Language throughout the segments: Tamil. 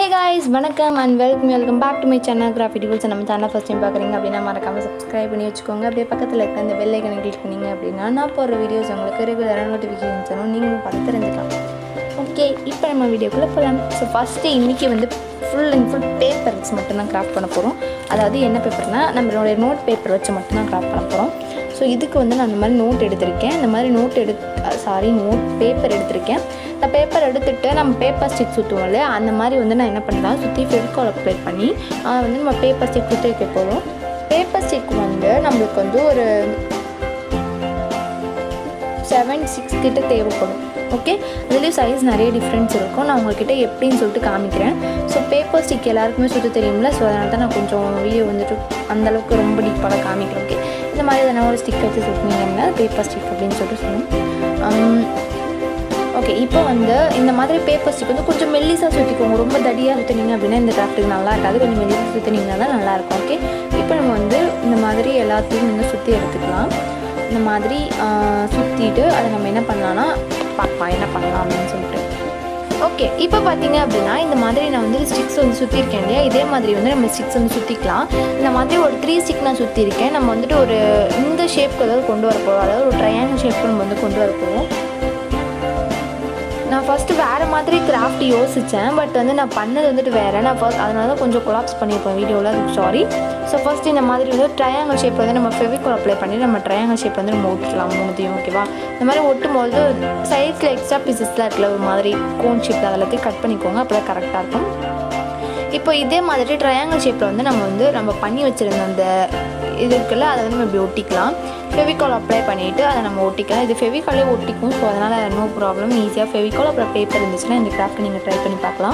guys, வணக்கம் and welcome back to my channel Graffiti Tools. நம்ம சேனலை ஃபர்ஸ்ட் டைம் பார்க்குறீங்க அப்படின்னா மறக்காம சப்ஸ்கிரைப் பண்ணி வச்சுக்கோங்க. அப்படியே பக்கத்தில் இருக்க அந்த பெல் ஐக்கனை கிளிக் பண்ணிங்க அப்படின்னா நான் போடுற வீடியோஸ் உங்களுக்கு ரெகுலராக நோட்டிஃபிகேஷன்ஸ் வரும், நீங்களும் பார்த்து தெரிஞ்சுக்கலாம். ஓகே, இப்போ நம்ம வீடியோக்குள்ளே போகலாம். ஸோ ஃபஸ்ட்டு இன்றைக்கி வந்து ஃபுல் அண்ட் ஃபுல் பேப்பர்ஸ் மட்டும்தான் கிராஃப்ட் பண்ண போகிறோம். அதாவது என்ன பேப்பர்னால் நம்மளுடைய நோட் பேப்பர் வச்சு மட்டும்தான் கிராஃப்ட் பண்ண போகிறோம். ஸோ இதுக்கு வந்து நான் இந்த மாதிரி நோட் எடுத்திருக்கேன். இந்த மாதிரி நோட் பேப்பர் எடுத்திருக்கேன். இந்த பேப்பர் எடுத்துகிட்டு நம்ம பேப்பர் ஸ்டிக் சுற்றுவோம் இல்லையா, அந்த மாதிரி வந்து நான் என்ன பண்ணுறேன், சுற்றி ஃபெவிகால் அப்ளை பண்ணி வந்து நம்ம பேப்பர் ஸ்டிக் சுற்றி வைக்க போகிறோம். பேப்பர் ஸ்டிக் வந்து நம்மளுக்கு வந்து ஒரு 7-6 கிட்ட தேவைப்படும். ஓகே, அதுலேயும் சைஸ் நிறைய டிஃப்ரென்ஸ் இருக்கும். நான் உங்கள்கிட்ட எப்படின்னு சொல்லிட்டு காமிக்கிறேன். ஸோ பேப்பர் ஸ்டிக் எல்லாருக்குமே சுற்ற தெரியும்ல, ஸோ அதனால தான் நான் கொஞ்சம் வீடியோ வந்துட்டு அந்தளவுக்கு ரொம்ப டீப்பாக காமிக்கிறேன். ஓகே, இந்த மாதிரி எதனா ஒரு ஸ்டிக் வச்சு சுற்றினீங்கன்னா பேப்பர் ஸ்டிக் அப்படின்னு சொல்லிட்டு சொல்லுவோம். ஓகே, இப்போ வந்து இந்த மாதிரி பேப்பர் ஸ்டிக் வந்து கொஞ்சம் மெல்லிஸாக சுற்றிக்கோங்க. ரொம்ப தடியாக சுற்றினீங்க அப்படின்னா இந்த கிராஃப்ட்டுக்கு நல்லா இருக்காது. கொஞ்சம் மெல்லிஸாக சுற்றினீங்கன்னா தான் நல்லாயிருக்கும். ஓகே, இப்போ நம்ம வந்து இந்த மாதிரி எல்லாத்தையும் வந்து சுற்றி எடுத்துக்கலாம். இந்த மாதிரி சுற்றிட்டு அதை நம்ம என்ன பண்ணலான்னா பார்க்கலாம் என்ன பண்ணலாம் அப்படின்னு சொல்லிட்டு. ஓகே, இப்போ பார்த்தீங்க அப்படின்னா இந்த மாதிரி நான் வந்து ஸ்டிக்ஸ் வந்து சுற்றிருக்கேன் இல்லையா, இதே மாதிரி வந்து நம்ம ஸ்டிக்ஸ் வந்து சுற்றிக்கலாம். இந்த மாதிரி ஒரு 3 ஸ்டிக் நான் சுற்றிருக்கேன். நம்ம வந்துட்டு ஒரு இந்த ஷேப்க்கு ஏதாவது கொண்டு வர போகிறோம், அதாவது ஒரு ட்ரையாங்கிள் ஷேப்க்கு நம்ம வந்து கொண்டு வர போகிறோம். நான் ஃபஸ்ட்டு வேறு மாதிரி கிராஃப்ட் யோசித்தேன், பட் வந்து நான் பண்ணது வந்துட்டு வேறு. நான் அதனால தான் கொஞ்சம் கொலாப்ஸ் பண்ணியிருப்பேன் வீடியோவில், அதுக்கு சாரி. ஸோ ஃபஸ்ட்டு இந்த மாதிரி வந்து ட்ரையாங்கிள் ஷேப் வந்து நம்ம ஃபெவிகால் அப்ளை பண்ணி நம்ம ட்ரையாங்கிள் ஷேப் வந்து நம்ம ஒட்டிக்கலாம் மூணுத்தையும். ஓகேவா, இந்த மாதிரி ஒட்டும்போது சைட்ஸில் எக்ஸ்ட்ரா பீசஸ்லாம் இருக்குல்ல, ஒரு மாதிரி கோன் ஷேப்பில் அதெல்லாத்தையும் கட் பண்ணிக்கோங்க, அப்போ தான் கரெக்டாக இருக்கும். இப்போ இதே மாதிரி ட்ரையாங்கிள் ஷேப்பில் வந்து நம்ம பண்ணி வச்சுருந்த அந்த இது இருக்குல்ல, அதை வந்து நம்ம இப்படி ஒட்டிக்கலாம். ஃபெவிகால் அப்ளை பண்ணிவிட்டு அதை நம்ம ஒட்டிக்கலாம். இது ஃபெவிகாலே ஒட்டிக்கும், ஸோ அதனால் நோ ப்ராப்ளம். ஈஸியாக ஃபெவிகால் அப்புறம் பேப்பர் இருந்துச்சுன்னா இந்த கிராஃப்ட்டை நீங்கள் ட்ரை பண்ணி பார்க்கலாம்.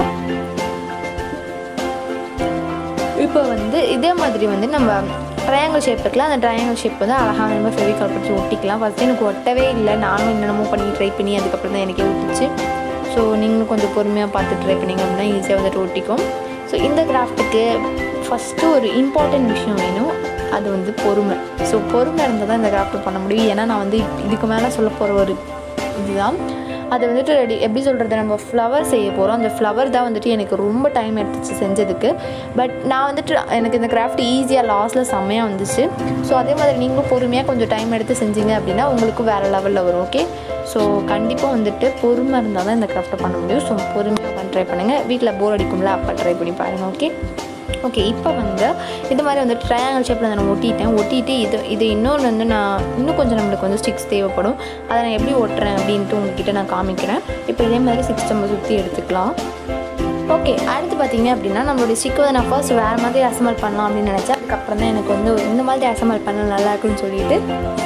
இப்போ வந்து இதே மாதிரி வந்து நம்ம ட்ரையாங்கிள் ஷேப் இருக்குல்ல, அந்த ட்ரையாங்கிள் ஷேப் வந்து அழகாக நம்ம ஃபெவிகால் பற்றி ஒட்டிக்கலாம். ஃபஸ்ட்டு எனக்கு ஒட்டவே இல்லை, நானும் என்னென்னமோ பண்ணி ட்ரை பண்ணி அதுக்கப்புறம் தான் எனக்கே ஒட்டிச்சு. ஸோ நீங்களும் கொஞ்சம் பொறுமையாக பார்த்து ட்ரை பண்ணிங்க அப்படின்னா ஈஸியாக வந்துட்டு ஒட்டிக்கும். ஸோ இந்த கிராஃப்ட்டுக்கு ஃபஸ்ட்டு ஒரு இம்பார்ட்டன்ட் விஷயம் வேணும், அது வந்து பொறுமை. ஸோ பொறுமை இருந்தால் தான் இந்த கிராஃப்ட் பண்ண முடியும். ஏன்னா நான் வந்து இதுக்கு மேலே சொல்ல போகிற ஒரு இதுதான், அது வந்துட்டு எப்படி சொல்கிறது, நம்ம ஃப்ளவர் செய்ய போகிறோம். அந்த ஃப்ளவர் தான் வந்துட்டு எனக்கு ரொம்ப டைம் எடுத்துச்சு செஞ்சதுக்கு. பட் நான் வந்துட்டு எனக்கு இந்த கிராஃப்ட் ஈஸியாக லாஸ்ட்டில் செம்மையாக வந்துச்சு. ஸோ அதே மாதிரி நீங்களும் பொறுமையாக கொஞ்சம் டைம் எடுத்து செஞ்சீங்க அப்படின்னா உங்களுக்கு வேறு லெவலில் வரும். ஓகே, ஸோ கண்டிப்பாக வந்துட்டு பொறுமை இருந்தால் தான் இந்த கிராஃப்ட்டை பண்ண முடியும். ஸோ பொறுமையாக ட்ரை பண்ணுங்கள். வீட்டில் போர் அடிக்கும்ல, அப்போ ட்ரை பண்ணி பாருங்கள். ஓகே, இப்போ வந்து இது மாதிரி வந்து ட்ரையாங்கிள் ஷேப்பில் நான் ஒட்டிட்டு இது இன்னொன்று வந்து இன்னும் கொஞ்சம் நம்மளுக்கு வந்து ஸ்டிக்ஸ் தேவைப்படும். அதை நான் எப்படி ஒட்டுறேன் அப்படின்ட்டு உங்ககிட்ட நான் காமிக்கிறேன். இப்போ இதே மாதிரி ஸ்டிக்ஸ் நம்ம சுற்றி எடுத்துக்கலாம். ஓகே, அடுத்து பார்த்தீங்க அப்படின்னா நம்மளுடைய ஸ்டிக் வந்து நான் ஃபர்ஸ்ட் வேறு மாதிரி அசம்பிள் பண்ணலாம் அப்படின்னு நினச்சேன். அதுக்கப்புறம் தான் எனக்கு வந்து இந்த மாதிரி அசம்பிள் பண்ண நல்லா இருக்குன்னு சொல்லிட்டு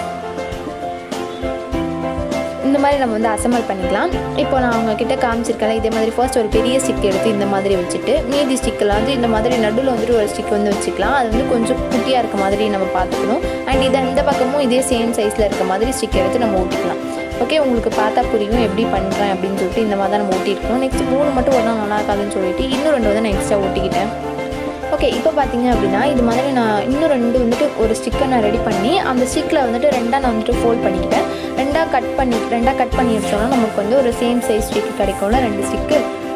இந்த மாதிரி நம்ம வந்து அசம்பிள் பண்ணிக்கலாம். இப்போ நான் உங்ககிட்ட காமிச்சிருக்கேன் இதே மாதிரி ஃபர்ஸ்ட் ஒரு பெரிய ஸ்டிக் எடுத்து இந்த மாதிரி வச்சுட்டு மீதி ஸ்டிக்கெல்லாம் வந்து இந்த மாதிரி நடுவில் வந்துட்டு ஒரு ஸ்டிக் வந்து வச்சுக்கலாம். அது வந்து கொஞ்சம் குட்டியாக இருக்க மாதிரி நம்ம பார்த்துக்கணும். அண்ட் இந்த பக்கமும் இதே சேம் சைஸில் இருக்க மாதிரி ஸ்டிக் எடுத்து நம்ம ஒட்டிக்கலாம். ஓகே, உங்களுக்கு பார்த்தா புரியும் எப்படி பண்ணுறேன் அப்படின்னு சொல்லிட்டு. இந்த மாதிரி தான் நம்ம ஒட்டியிருக்கணும். நெக்ஸ்ட் 3 மட்டும் ஒன்றா நல்லா இருக்காதுன்னு சொல்லிட்டு இன்னும் 2 வந்து நான் எக்ஸ்ட்ரா ஒட்டிக்கிட்டேன். ஓகே, இப்போ பார்த்தீங்க அப்படின்னா இது மாதிரி நான் இன்னும் 2 வந்துட்டு ஒரு ஸ்டிக்கை நான் ரெடி பண்ணி அந்த ஸ்டிக்கில் வந்துட்டு 2 நான் வந்துட்டு ஃபோல்ட் பண்ணிக்கிட்டேன். 2 கட் பண்ணி எடுத்தோம்னா நமக்கு வந்து ஒரு சேம் சைஸ் ஸ்டிக்கு கிடைக்கும்ல, 2 ஸ்டிக்கு.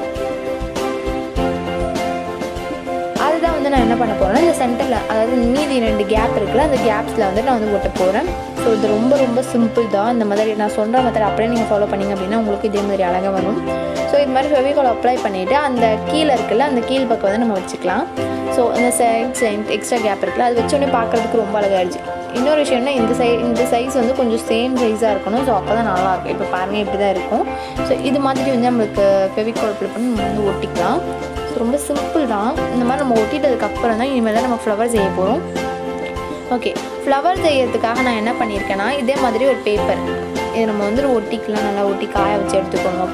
அதுதான் வந்து நான் என்ன பண்ண போகிறேன்னா இந்த சென்டரில், அதாவது மீதி 2 கேப் இருக்குல்ல, அந்த கேப்ஸில் வந்து நான் வந்து ஒட்ட போகிறேன். ஸோ இது ரொம்ப ரொம்ப சிம்பிள் தான். இந்த மாதிரி நான் சொல்கிற மெத்தட் அப்படியே நீங்கள் ஃபாலோ பண்ணிங்க அப்படின்னா உங்களுக்கு இதே மாதிரி அழகாக வரும். ஸோ இது மாதிரி ஃபெவிகால் அப்ளை பண்ணிவிட்டு அந்த கீழே இருக்குல்ல, அந்த கீழ் பக்கம் வந்து நம்ம வச்சுக்கலாம். ஸோ இந்த சைட் எக்ஸ்ட்ரா கேப் இருக்குல்ல, அது வச்சோடனே பார்க்குறதுக்கு ரொம்ப அழகாகிடுச்சு. இன்னொரு விஷயம்னா இந்த சைஸ் வந்து கொஞ்சம் சேம் சைஸாக இருக்கணும். ஸோ அப்போ தான் நல்லாயிருக்கும். இப்போ பாருங்கள் இப்படி தான் இருக்கும். ஸோ இது மாதிரி வந்து நம்மளுக்கு ஃபெவிகால் அப்ளை பண்ணி நம்ம வந்து ஒட்டிக்கலாம். ஸோ ரொம்ப சிம்பிள் தான். இந்த மாதிரி நம்ம ஒட்டிட்டதுக்கப்புறம் தான் இனிமேல் தான் நம்ம ஃப்ளவர் செய்ய போகிறோம். ஓகே, ஃப்ளவர் செய்யறதுக்காக நான் என்ன பண்ணியிருக்கேன்னா இதே மாதிரி ஒரு பேப்பர் இதை நம்ம வந்து ஒட்டிக்கலாம். நல்லா ஒட்டி காய வச்சு எடுத்துக்கோங்க.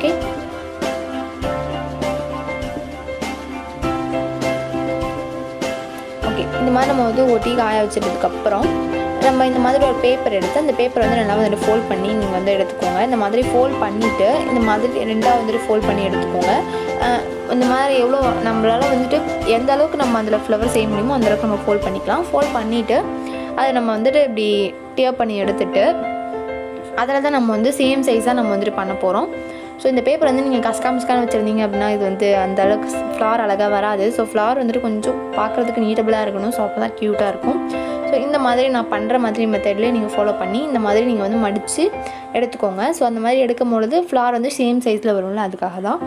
ஓகே, இந்த மாதிரி நம்ம வந்து ஒட்டி காய வச்சதுக்கப்புறம் நம்ம இந்த மாதிரி ஒரு பேப்பர் எடுத்து அந்த பேப்பர் வந்து நல்லா வந்துட்டு ஃபோல்ட் பண்ணி நீங்கள் வந்து எடுத்துக்கோங்க. இந்த மாதிரி ஃபோல்ட் பண்ணிவிட்டு இந்த மாதிரி 2ஆக வந்துட்டு ஃபோல்ட் பண்ணி எடுத்துக்கோங்க. இந்த மாதிரி எவ்வளோ நம்மளால் வந்துட்டு எந்த அளவுக்கு நம்ம அதில் ஃப்ளவர் செய்ய முடியுமோ அந்தளவுக்கு நம்ம ஃபோல்ட் பண்ணிக்கலாம். ஃபோல்ட் பண்ணிவிட்டு அதை நம்ம வந்துட்டு இப்படி டியர் பண்ணி எடுத்துகிட்டு அதில் தான் நம்ம வந்து சேம் சைஸாக நம்ம வந்துட்டு பண்ண போகிறோம். ஸோ இந்த பேப்பர் வந்து நீங்கள் கஸ்கான வச்சுருந்தீங்க அப்படின்னா இது வந்து அந்த அளவுக்கு ஃப்ளார் அழகாக வராது. ஸோ ஃப்ளார் வந்துட்டு கொஞ்சம் பார்க்குறதுக்கு நீட்டபுளாக இருக்கணும். ஸோ அப்போ தான் க்யூட்டாக இருக்கும். ஸோ இந்த மாதிரி நான் பண்ணுற மாதிரி மெத்தட்லேயே நீங்கள் ஃபாலோ பண்ணி இந்த மாதிரி நீங்கள் வந்து மடித்து எடுத்துக்கோங்க. ஸோ அந்த மாதிரி எடுக்கும் பொழுது ஃப்ளார் வந்து சேம் சைஸில் வரும்ல, அதுக்காக தான்.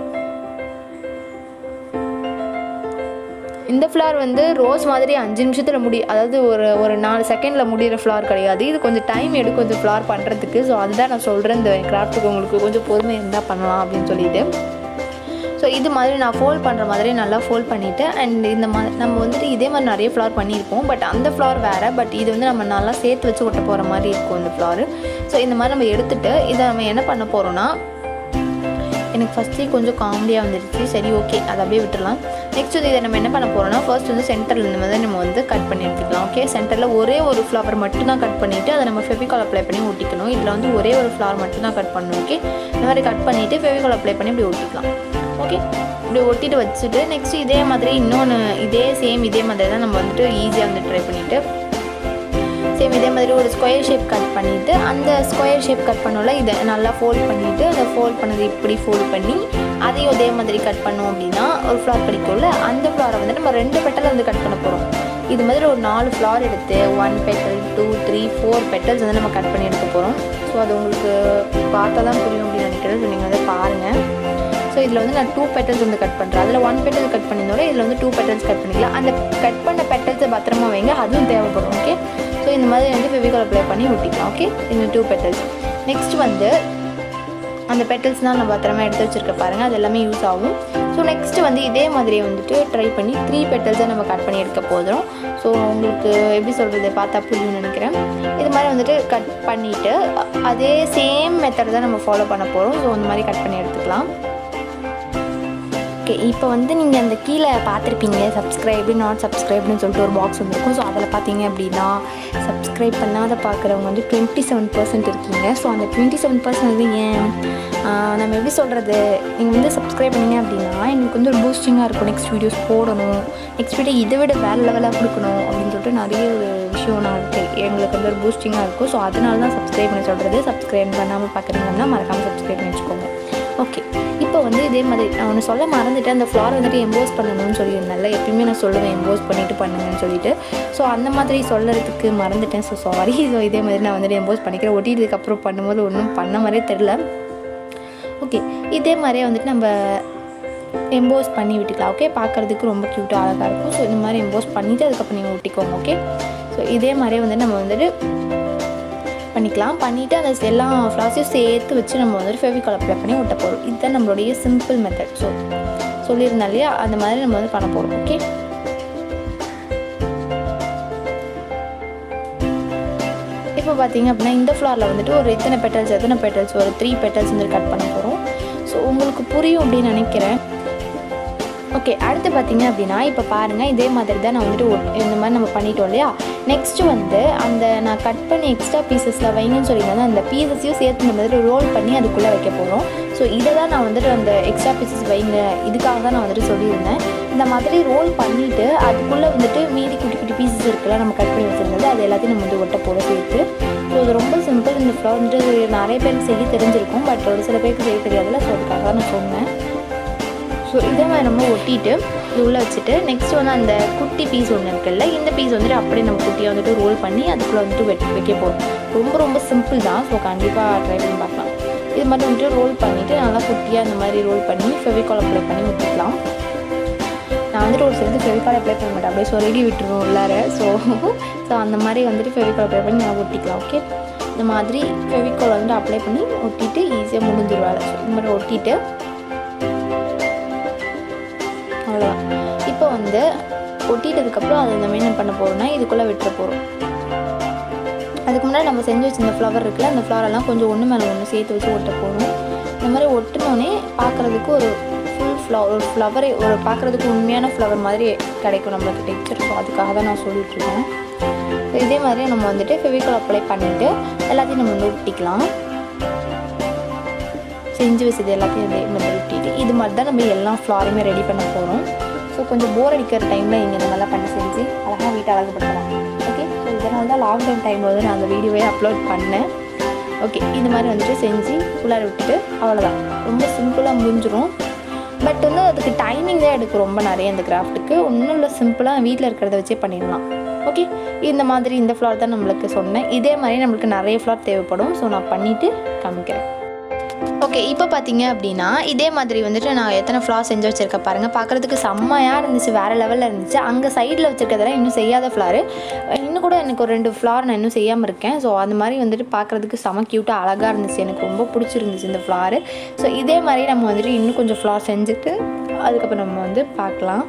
இந்த ஃப்ளார் வந்து ரோஸ் மாதிரி 5 நிமிஷத்தில் அதாவது ஒரு 4 செகண்டில் முடிகிற ஃப்ளார் கிடையாது. இது கொஞ்சம் டைம் எடுக்கும் இந்த ஃப்ளார் பண்ணுறதுக்கு. ஸோ அதுதான் நான் சொல்கிறேன், இந்த கிராஃப்ட்டுக்கு உங்களுக்கு கொஞ்சம் பொறுமை இருந்தால் பண்ணலாம் அப்படின்னு சொல்லிட்டு. ஸோ இது மாதிரி நான் ஃபோல்ட் பண்ணுற மாதிரி நல்லா ஃபோல்ட் பண்ணிவிட்டு, அண்ட் இந்த மாதிரி நம்ம வந்துட்டு இதே மாதிரி நிறைய ஃப்ளார் பண்ணியிருப்போம். பட் அந்த ஃப்ளார் வேறு, பட் இது வந்து நம்ம நல்லா சேர்த்து வச்சு ஒட்ட போகிற மாதிரி இருக்கும் இந்த ஃப்ளாரு. ஸோ இந்த மாதிரி நம்ம எடுத்துகிட்டு இதை நம்ம என்ன பண்ண போகிறோன்னா, எனக்கு ஃபஸ்ட்டே கொஞ்சம் காமெடியாக வந்துடுச்சு. சரி, ஓகே, அதை அப்படியே விட்டுடலாம். நெக்ஸ்ட் வந்து இதை நம்ம என்ன பண்ண போகிறோம்னா, ஃபர்ஸ்ட் வந்து சென்டரில் இந்த மாதிரி நம்ம வந்து கட் பண்ணி எடுத்துக்கலாம். ஓகே, சென்டரில் ஒரே ஒரு ஃப்ளவர் மட்டும் தான் கட் பண்ணிவிட்டு அதை நம்ம ஃபெவிகால் அப்ளை பண்ணி ஒட்டிக்கணும். இதில் வந்து ஒரே ஒரு ஃப்ளவர் மட்டும் தான் கட் பண்ணணும். ஓகே, இந்த மாதிரி கட் பண்ணிவிட்டு ஃபெவிகால் அப்ளை பண்ணி இப்படி ஒட்டிக்கலாம். ஓகே, இப்படி ஒட்டிட்டு வச்சுட்டு நெக்ஸ்ட் இதே மாதிரி இன்னொன்று இதே மாதிரி தான் நம்ம வந்துட்டு ஈஸியாக வந்து ட்ரை பண்ணிவிட்டு சேம் இதே மாதிரி ஒரு ஸ்கொயர் ஷேப் கட் பண்ணிவிட்டு அந்த ஸ்கொயர் ஷேப் கட் பண்ணோம்ல, இதை நல்லா ஃபோல்ட் பண்ணிவிட்டு அதை ஃபோல்ட் பண்ணது இப்படி ஃபோல்ட் பண்ணி அதையும் அதே மாதிரி கட் பண்ணோம் அப்படின்னா ஒரு ஃப்ளார் கிடைக்கும்ல, அந்த ஃப்ளாரை வந்து நம்ம 2 பெட்டல் வந்து கட் பண்ண போகிறோம். இது மாதிரி ஒரு 4 ஃப்ளார் எடுத்து 1 பெட்டல் 2 3 4 பெட்டல்ஸ் வந்து நம்ம கட் பண்ணி எடுக்க போகிறோம். ஸோ அது உங்களுக்கு பார்த்தா தான் புரியும் அப்படின்னு நினைக்கிறேன். ஸோ நீங்கள் வந்து பாருங்கள். ஸோ இதில் வந்து நான் 2 பெட்டல்ஸ் வந்து கட் பண்ணுறேன். அதில் 1 பெட்டல் கட் பண்ணியிருந்தோட இதில் வந்து 2 பெட்டல்ஸ் கட் பண்ணிக்கலாம். அந்த கட் பண்ண பெட்டல்ஸை பத்திரமா வைங்க, அதுவும் தேவைப்படும். ஓகே, ஸோ இந்த மாதிரி வந்து ஃபெவிகால் அப்ளை பண்ணி ஒட்டிக்கலாம். ஓகே, இந்த 2 பெட்டல்ஸ். நெக்ஸ்ட் வந்து அந்த பெட்டல்ஸ் தான் நான் பத்திரமா எடுத்து வச்சுருக்க பாருங்கள், அது எல்லாமே யூஸ் ஆகும். ஸோ நெக்ஸ்ட்டு வந்து இதே மாதிரியே வந்துட்டு ட்ரை பண்ணி 3 பெட்டல்ஸை நம்ம கட் பண்ணி எடுக்க போதும். ஸோ உங்களுக்கு எப்படி சொல்கிறது பார்த்தா புரியும்னு நினைக்கிறேன். இது மாதிரி வந்துட்டு கட் பண்ணிவிட்டு அதே சேம் மெத்தட் தான் நம்ம ஃபாலோ பண்ண போகிறோம். ஸோ இந்த மாதிரி கட் பண்ணி எடுத்துக்கலாம். ஓகே, இப்போ வந்து நீங்கள் அந்த கீழே பார்த்துருப்பீங்க சப்ஸ்கிரைபு நாட் சப்ஸ்கிரைப்னு சொல்லிட்டு ஒரு பாக்ஸ் வந்துருக்கும். ஸோ அதில் பார்த்தீங்க அப்படின்னா சப்ஸ்கிரைப் பண்ணாத பார்க்குறவங்க வந்து 27% இருக்கீங்க. ஸோ அந்த 27% வந்து ஏன் நம்ம எப்படி சொல்கிறது, நீங்கள் வந்து சப்ஸ்கிரைப் பண்ணிங்க அப்படின்னா எனக்கு வந்து ஒரு பூஸ்டிங்காக இருக்கும். நெக்ஸ்ட் வீடியோஸ் போடணும், நெக்ஸ்ட் வீடியோ இதை விட வேறு லெவலாக கொடுக்கணும் அப்படின்னு சொல்லிட்டு நிறைய ஒரு விஷயம் நான் எங்களுக்கு வந்து ஒரு பூஸ்டிங்காக இருக்கும். ஸோ அதனால தான் சப்ஸ்கிரைப் பண்ணி சொல்கிறது. சப்ஸ்கிரைப் பண்ணாமல் பார்க்குறீங்கன்னா மறக்காமல் சப்ஸ்கிரைப் பண்ணி வச்சுக்கோங்க. ஓகே, இப்போ வந்து இதே மாதிரி நான் ஒன்று சொல்ல மறந்துட்டேன். அந்த ஃப்ளார் வந்துட்டு எம்போஸ் பண்ணணும்னு சொல்லியிருந்தால, எப்பயுமே நான் சொல்லுவேன் எம்போஸ் பண்ணிவிட்டு பண்ணுங்கன்னு சொல்லிட்டு. ஸோ அந்த மாதிரி சொல்கிறதுக்கு மறந்துட்டேன். So sorry. ஸோ இதே மாதிரி நான் வந்துட்டு எம்போஸ் பண்ணிக்கிறேன். ஒட்டிட்டதுக்கப்புறம் பண்ணும்போது ஒன்றும் பண்ண மாதிரியே தெரில. ஓகே, இதே மாதிரியே வந்துட்டு நம்ம எம்போஸ் பண்ணி விட்டுக்கலாம். ஓகே, பார்க்குறதுக்கு ரொம்ப க்யூட்டாக அழகாக இருக்கும். ஸோ இந்த மாதிரி எம்போஸ் பண்ணிவிட்டு அதுக்கப்புறம் நீங்கள் ஒட்டிக்கோங்க. ஓகே, ஸோ இதே மாதிரியே வந்துட்டு நம்ம வந்துட்டு பண்ணிக்கலாம். பண்ணிவிட்டு அந்த எல்லா ஃப்ளாஸையும் சேர்த்து வச்சு நம்ம வந்துட்டு ஃபெவிகால் அப்ளை பண்ணி ஒட்ட போகிறோம். இதுதான் நம்மளுடைய சிம்பிள் மெத்தட். ஸோ சொல்லியிருந்தா இல்லையா, அந்த மாதிரி நம்ம வந்து பண்ண போகிறோம். ஓகே, இப்போ பார்த்தீங்க அப்படின்னா இந்த ஃப்ளாரில் வந்துட்டு ஒரு எத்தனை பெட்டல்ஸ் ஒரு 3 பெட்டல்ஸ் வந்து கட் பண்ண போகிறோம். ஸோ உங்களுக்கு புரியும் அப்படின்னு நினைக்கிறேன். ஓகே, அடுத்து பார்த்தீங்க அப்படின்னா இப்போ பாருங்கள், இதே மாதிரி தான் நான் வந்துட்டு இந்த மாதிரி நம்ம பண்ணிட்டோம் இல்லையா. நெக்ஸ்ட்டு வந்து அந்த நான் கட் பண்ணி எக்ஸ்ட்ரா பீசஸில் வைங்கன்னு சொல்லியிருந்தேன். அந்த பீசஸையும் சேர்த்து இந்த மாதிரி ரோல் பண்ணி அதுக்குள்ளே வைக்க போகிறோம். ஸோ இதை தான் நான் வந்துட்டு அந்த எக்ஸ்ட்ரா பீசஸ் வைங்க இதுக்காக தான் நான் வந்துட்டு சொல்லியிருந்தேன். இந்த மாதிரி ரோல் பண்ணிவிட்டு அதுக்குள்ளே வந்துட்டு மீதி குட்டி குட்டி பீசஸ் இருக்குல்ல நம்ம கட் பண்ணி வச்சுருந்தது, அது எல்லாத்தையும் நம்ம வந்து ஒட்ட போகிறோம் சேர்த்து. ஸோ இது ரொம்ப சிம்பிள். இந்த ஃப்ளவர் வந்துட்டு நிறைய பேருக்கு செய்ய தெரிஞ்சிருக்கும், பட் ஒரு சில பேருக்கு செய்ய தெரியாதுல்ல. ஸோ அதுக்காக தான் நான் சொன்னேன். ஸோ இதே மாதிரி நம்ம ஒட்டிட்டு இது உள்ளே வச்சுட்டு நெக்ஸ்ட் வந்து அந்த குட்டி பீஸ் ஒன்று இருக்குல்ல, இந்த பீஸ் வந்துட்டு அப்படியே நம்ம குட்டியாக வந்துட்டு ரோல் பண்ணி அதுக்குள்ளே வந்துட்டு வைக்க போகிறோம். ரொம்ப சிம்பிள் தான். ஸோ கண்டிப்பாக ட்ரை பண்ணி பார்க்கலாம். இது மாதிரி வந்துட்டு ரோல் பண்ணிவிட்டு நல்லா குட்டியாக இந்த மாதிரி ரோல் பண்ணி ஃபெவிகால் அப்ளை பண்ணி விட்டுக்கலாம். நான் வந்துட்டு ஒரு சிலது ஃபெவிகால் அப்ளை பண்ண மாட்டேன், அப்படியே சொருகி விட்டுருவோம் உள்ளார. ஸோ அந்த மாதிரி வந்துட்டு ஃபெவிகால் அப்ளை பண்ணி நான் ஒட்டிக்கலாம். ஓகே, இந்த மாதிரி ஃபெவிகால் வந்துட்டு அப்ளை பண்ணி ஒட்டிட்டு ஈஸியாக முடிஞ்சிருவாங்க. ஸோ இந்த மாதிரி ஒட்டிட்டு அவ்வளோதான். இப்போ வந்து ஒட்டிட்டதுக்கப்புறம் அதை நம்ம என்ன பண்ண போகிறோம்னா இதுக்குள்ளே விட்டுற போகிறோம். அதுக்கு முன்னாடி நம்ம செஞ்சு வச்சுருந்த ஃப்ளவர் இருக்குல்ல, அந்த ஃப்ளவரெல்லாம் கொஞ்சம் ஒன்று மேலே ஒன்று சேர்த்து வச்சு ஒட்ட போகணும். இந்த மாதிரி ஒட்டினோடனே பார்க்குறதுக்கு ஒரு ஃபுல் ஃப்ளவரே ஒரு பார்க்குறதுக்கு உண்மையான ஃப்ளவர் மாதிரி கிடைக்கும் நம்மளுக்கு டெக்ஸ்சர். ஸோ அதுக்காக தான் நான் சொல்லிட்டுருக்கேன். இதே மாதிரி நம்ம வந்துட்டு ஃபெவிகால் அப்ளை பண்ணிவிட்டு எல்லாத்தையும் நம்ம வந்து ஒட்டிக்கலாம். செஞ்சு வச்சது எல்லாத்தையும் அதே மாதிரி ஒட்டிட்டு இது மாதிரி தான் நம்ம எல்லா ஃப்ளாரையுமே ரெடி பண்ண போகிறோம். ஸோ கொஞ்சம் போர் அடிக்கிற டைமில் நீங்கள் இந்த மாதிரிலாம் பண்ணி செஞ்சு அழகாக வீட்டை அழகுப்படுத்தலாம். ஓகே, ஸோ இதனால தான் லாக்டவுன் டைமில் வந்து நான் அந்த வீடியோவே அப்லோட் பண்ணேன். ஓகே, இந்த மாதிரி வந்துட்டு செஞ்சு உள்ளார விட்டுட்டு அவ்வளோதான். ரொம்ப சிம்பிளாக முடிஞ்சிடும். பட் வந்து அதுக்கு டைமிங் தான் எடுக்கும் ரொம்ப நிறைய இந்த கிராஃப்ட்டுக்கு. ஒன்றும் இல்லை, சிம்பிளாக வீட்டில் இருக்கிறத வச்சே பண்ணிடலாம். ஓகே, இந்த மாதிரி இந்த ஃப்ளார் தான் நம்மளுக்கு சொன்னேன். இதே மாதிரி நம்மளுக்கு நிறைய ஃப்ளார் தேவைப்படும். ஸோ நான் பண்ணிவிட்டு காமிக்கிறேன். ஓகே, இப்போ பார்த்தீங்க அப்படின்னா இதே மாதிரி வந்துட்டு நான் எத்தனை ஃப்ளார் செஞ்சு வச்சுருக்கேன் பாருங்கள். பார்க்குறதுக்கு செம்மையாக இருந்துச்சு, வேறு லெவலில் இருந்துச்சு. அங்கே சைடில் வச்சுருக்கிறதெல்லாம் இன்னும் செய்யாத ஃப்ளாரு. இன்னும் கூட எனக்கு ஒரு 2 ஃப்ளார் நான் இன்னும் செய்யாமல் இருக்கேன். ஸோ அந்த மாதிரி வந்துட்டு பார்க்குறதுக்கு செம க்யூட்டாக அழகாக இருந்துச்சு. எனக்கு ரொம்ப பிடிச்சிருந்துச்சு இந்த ஃப்ளாரு. ஸோ இதே மாதிரி நம்ம வந்துட்டு இன்னும் கொஞ்சம் ஃப்ளார் செஞ்சுட்டு அதுக்கப்புறம் நம்ம வந்து பார்க்கலாம்.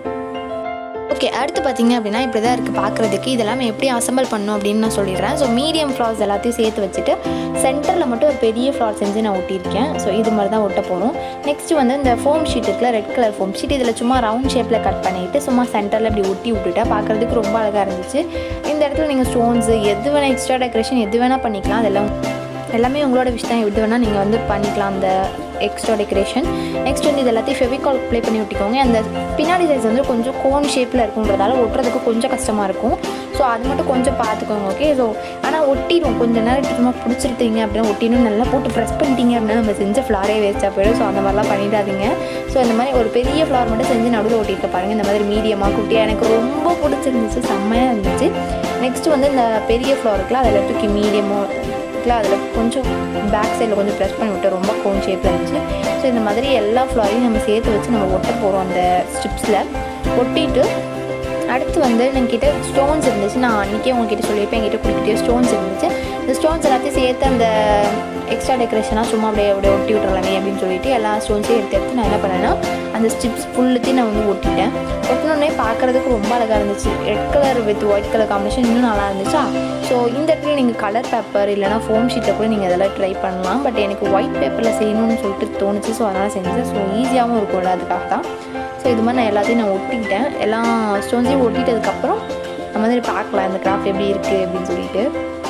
ஓகே, அடுத்து பார்த்திங்க அப்படின்னா இப்படி தான் இருக்குது பார்க்குறதுக்கு. இதெல்லாம் எப்படி அசம்பிள் பண்ணணும் அப்படின்னு நான் சொல்லிடுறேன். ஸோ மீடியம் ஃப்ளார்ஸ் எல்லாத்தையும் சேர்த்து வச்சுட்டு சென்டரில் மட்டும் ஒரு பெரிய ஃப்ளார் செஞ்சு நான் ஒட்டியிருக்கேன். ஸோ இது மாதிரி தான் ஒட்ட போகிறோம். நெக்ஸ்ட்டு வந்து இந்த ஃபோம் ஷீட் இருக்குல்ல, ரெட் கலர் ஃபோம் ஷீட், இதில் சும்மா ரவுண்ட் ஷேப்பில் கட் பண்ணிவிட்டு சும்மா சென்டரில் இப்படி ஒட்டி விட்டுட்டா பார்க்குறதுக்கு ரொம்ப அழகாக இருந்துச்சு. இந்த இடத்துல நீங்கள் ஸ்டோன்ஸு எது வேணால் எக்ஸ்ட்ரா டெக்கரேஷன் எது வேணால் பண்ணிக்கலாம். அதெல்லாம் எல்லாமே உங்களோட விஷயம் தான். எது வேணால் நீங்கள் வந்து பண்ணிக்கலாம் அந்த எக்ஸ்ட்ரா டெக்கரேஷன். நெக்ஸ்ட் வந்து இது எல்லாத்தையும் ஃபெவிகால் அப்ளை பண்ணி ஒட்டிக்கோங்க. அந்த பின்னாடி சைஸ் வந்து கொஞ்சம் கோன் ஷேப்பில் இருக்குன்றதால ஒட்டுறதுக்கு கொஞ்சம் கஷ்டமாக இருக்கும். ஸோ அது மட்டும் கொஞ்சம் பார்த்துக்கோங்க. ஓகே, ஸோ ஆனால் ஒட்டிடும். கொஞ்சம் நேரம் சும்மா பிடிச்சிருத்தீங்க அப்படின்னா ஒட்டிடும். நல்லா போட்டு ப்ரெஸ் பண்ணிட்டீங்க அப்படின்னா நம்ம செஞ்ச ஃப்ளாரே வேஸ்ட்டாக போயிடும். ஸோ அந்த மாதிரிலாம் பண்ணிடாதீங்க. ஸோ இந்த மாதிரி ஒரு பெரிய ஃப்ளார் மட்டும் செஞ்சு நடுவில் ஒட்டிட்டு பாருங்கள். இந்த மாதிரி மீடியமாக குட்டியாக எனக்கு ரொம்ப பிடிச்சிருந்துச்சு, செம்மையாக இருந்துச்சு. நெக்ஸ்ட்டு வந்து இந்த பெரிய ஃப்ளாருக்குலாம் அதில் தூக்கி மீடியமாக அதில் கொஞ்சம் பேக் சைடில் கொஞ்சம் ப்ரெஸ் பண்ணி விட்டு ரொம்ப கோன் ஷேப்பில் இருந்துச்சு. ஸோ இந்த மாதிரி எல்லா ஃப்ளாரையும் நம்ம சேர்த்து வச்சு நம்ம ஒட்ட போகிறோம் அந்த ஸ்ட்ரிப்ஸில். ஒட்டிட்டு அடுத்து வந்து என்கிட்ட ஸ்டோன்ஸ் இருந்துச்சு. நான் அன்றைக்கே உங்ககிட்ட சொல்லியிருப்பேன், என்கிட்ட கொடுத்துட்டே ஸ்டோன்ஸ் இருந்துச்சு. இந்த ஸ்டோன்ஸ் எல்லாத்தையும் சேர்த்து அந்த எக்ஸ்ட்ரா டெக்கரேஷனாக சும்மா அப்படியே ஒட்டி விட்டுறலாமே அப்படின்னு சொல்லிட்டு எல்லா ஸ்டோன்ஸையும் எடுத்து நான் என்ன பண்ணேன்னா அந்த ஸ்ட்ரிப்ஸ் ஃபுல்லுத்தையும் நான் வந்து ஒட்டிட்டேன். ஒட்டினோடனே பார்க்குறதுக்கு ரொம்ப அழகாக இருந்துச்சு. Red colour with white colour combination இன்னும் நல்லா இருந்துச்சா. ஸோ இந்த இடத்துல நீங்கள் கலர் பேப்பர் இல்லைனா ஃபோம் ஷீட்டை கூட நீங்கள் இதெல்லாம் ட்ரை பண்ணலாம். பட் எனக்கு ஒயிட் பேப்பரில் செய்யணும்னு சொல்லிட்டு தோணுச்சு. ஸோ அதனால் செஞ்சேன். ஸோ ஈஸியாகவும் இருக்கும்ல, அதுக்காக தான். ஸோ இது மாதிரி நான் எல்லாத்தையும் நான் ஒட்டிக்கிட்டேன். எல்லா ஸ்டோன்ஸையும் ஒட்டிட்டதுக்கப்புறம் நம்ம வந்து பார்க்கலாம் இந்த கிராஃப்ட் எப்படி இருக்குது அப்படின்னு சொல்லிட்டு.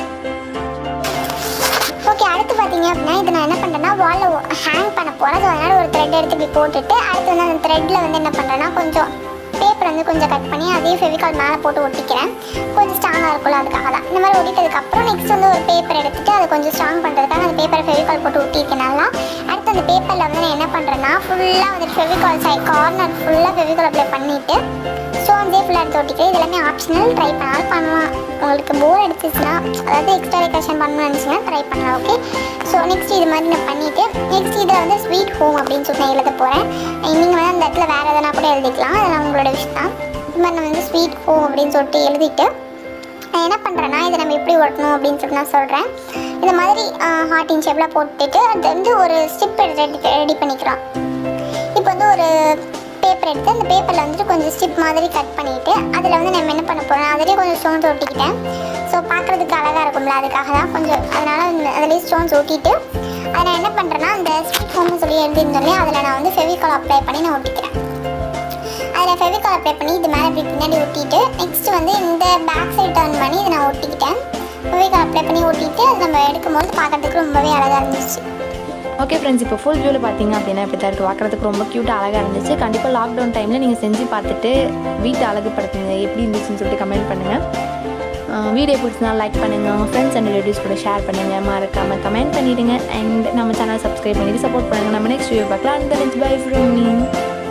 ஓகே, அடுத்து பார்த்தீங்க அப்படின்னா இது நான் என்ன பண்ணுறேன்னா வாலில் ஹேங் பண்ண போகிறேன். ஸோ அதனால் ஒரு த்ரெட் எடுத்து இப்படி போட்டுட்டு அடுத்து வந்து அந்த த்ரெட்டில் வந்து என்ன பண்ணுறேன்னா கொஞ்சம் பேப்பர் வந்து கொஞ்சம் கட் பண்ணி அதையும் ஃபெவிகால் மேலே போட்டு ஒட்டிக்கிறேன். கொஞ்சம் ஸ்ட்ராங்காக இருக்கும்ல, அதுக்காக தான். இந்த மாதிரி ஒட்டிட்டதுக்கப்புறம் நெக்ஸ்ட் வந்து ஒரு பேப்பர் எடுத்துகிட்டு அதை கொஞ்சம் ஸ்ட்ராங் பண்ணுறதுக்காக அந்த பேப்பரை ஃபெவிகால் போட்டு ஒட்டியிருக்கேன் நல்லா. அடுத்து அந்த பேப்பரில் வந்து நான் என்ன பண்ணுறேன்னா ஃபுல்லாக வந்து ஃபெவிகால் சைட் கார்னர் ஃபுல்லாக ஃபெவிகால் அப்ளை பண்ணிவிட்டு ஸ்டோன்ஸே ஃபுல்லாக எடுத்து ஒட்டிக்கிறேன். இது எல்லாமே ஆப்ஷனல், ட்ரை பண்ணாலும் பண்ணலாம். உங்களுக்கு போர் எடுத்துச்சுன்னா அதாவது எக்ஸ்ட்ரா டெக்கரேஷன் பண்ணணும்னு நினச்சிங்கன்னா ட்ரை பண்ணலாம். ஓகே, ஸோ நெக்ஸ்ட் இது மாதிரி நான் பண்ணிவிட்டு நெக்ஸ்ட் இதில் வந்து ஸ்வீட் ஹோம் அப்படின்னு சொல்லி நான் எழுத போகிறேன். நீங்கள் வந்து அந்த இடத்துல வேறு எதனா கூட எழுதிக்கலாம், அதெல்லாம் உங்களோட விஷயம் தான். இது மாதிரி நான் வந்து ஸ்வீட் ஹோம் அப்படின்னு சொல்லிட்டு எழுதிட்டு நான் என்ன பண்ணுறேன்னா இதை நம்ம எப்படி ஒட்டணும் அப்படின்னு சொல்லிட்டு நான் சொல்கிறேன். இந்த மாதிரி ஹார்ட்டின் ஷேப்பில் போட்டுட்டு அது வந்து ஒரு ஸ்டிப் ரெடி பண்ணிக்கலாம். இப்போ வந்து ஒரு பேப்பர் எடுத்து அந்த பேப்பரில் வந்துட்டு கொஞ்சம் ஸ்டிப் மாதிரி கட் பண்ணிவிட்டு அதில் வந்து நம்ம என்ன பண்ண போகிறோம், அதிலே கொஞ்சம் ஸ்டோன்ஸ் ஒட்டிக்கிட்டேன். ஸோ பார்க்குறதுக்கு அழகாக இருக்கும்ல, அதுக்காக தான் கொஞ்சம் அதனால் அதிலே ஸ்டோன்ஸ் ஒட்டிட்டு அதை நான் என்ன பண்ணுறேன்னா அந்த ஸ்வீட் ஹோம்னு சொல்லி எழுதியிருந்தோன்னே அதில் நான் வந்து ஃபெவிகால் அப்ளை பண்ணி நான் ஒட்டிக்கிறேன். அதில் ஃபெவிகால் அப்ளை பண்ணி இது மேலே இப்படி பின்னாடி ஒட்டிட்டு நெக்ஸ்ட்டு வந்து இந்த பேக் சைடு டர்ன் பண்ணி இதை நான் ஒட்டிக்கிட்டேன். ஃபெவிகால் அப்ளை பண்ணி ஒட்டிட்டு அது நம்ம எடுக்கும்போது பார்க்குறதுக்கு ரொம்பவே அழகாக இருந்துச்சு. ஓகே ஃப்ரெண்ட்ஸ், இப்போ ஃபுல் வியூவில் பார்த்தீங்க அப்படின்னா இப்படி தான் இருக்குது. பார்க்குறதுக்கு ரொம்ப க்யூட்டாக அழகாக இருந்துச்சு. கண்டிப்பாக லாக்டவுன் டைமில் நீங்கள் செஞ்சு பார்த்துட்டு வீட்டை அழகுப்படுத்துங்க, எப்படி இருந்துச்சுன்னு சொல்லிட்டு கமெண்ட் பண்ணுங்கள். வீடியோ பிடிச்சினா லைக் பண்ணுங்கள், உங்கள் ஃப்ரெண்ட்ஸ் அண்ட் ரிலேட்டிவ்ஸ் கூட ஷேர் பண்ணுங்கள், மறக்காமல் கமெண்ட் பண்ணிவிடுங்க. அண்ட் நம்ம சேனல் சப்ஸ்கிரைப் பண்ணிவிட்டு சப்போர்ட் பண்ணுங்கள். நம்ம நெக்ஸ்ட் வீடியோ பார்க்கலாம். அந்த பை ஃப்ரம் மீ.